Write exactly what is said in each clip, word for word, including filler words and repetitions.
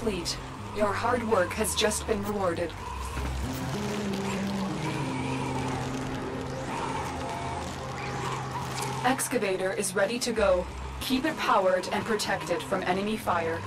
complete. Your hard work has just been rewarded. Excavator is ready to go. Keep it powered and protected from enemy fire.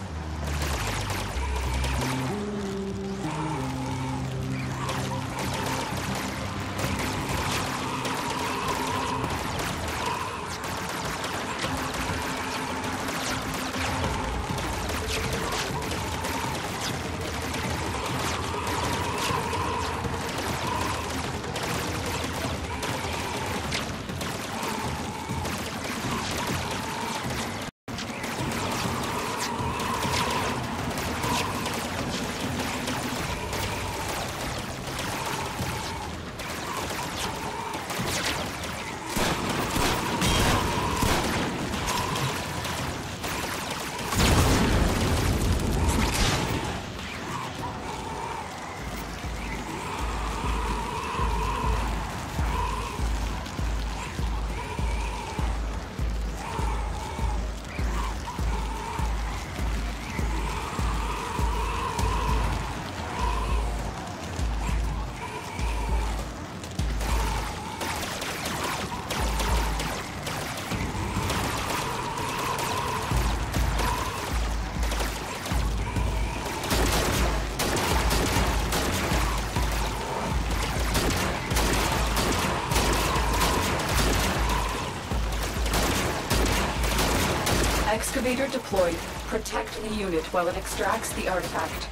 Excavator deployed. Protect the unit while it extracts the artifact.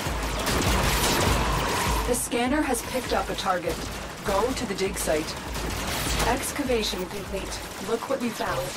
The scanner has picked up a target. Go to the dig site. Excavation complete. Look what we found.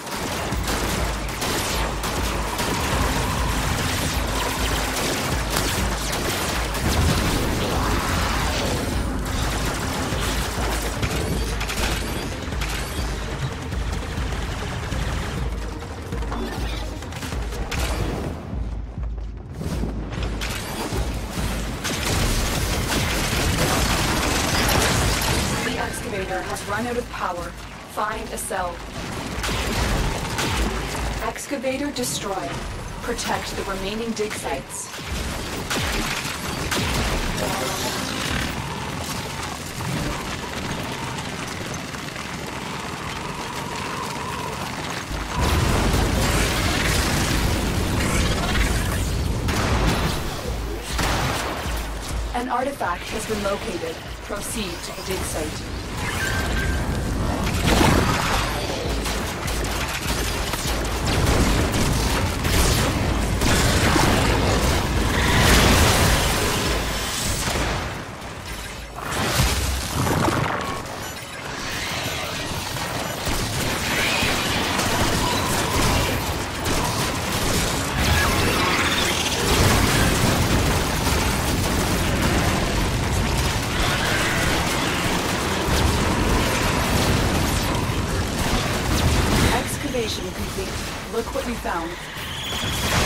Has run out of power. Find a cell. Excavator destroyed. Protect the remaining dig sites. An artifact has been located. Proceed to the dig site. Complete. Look what we found.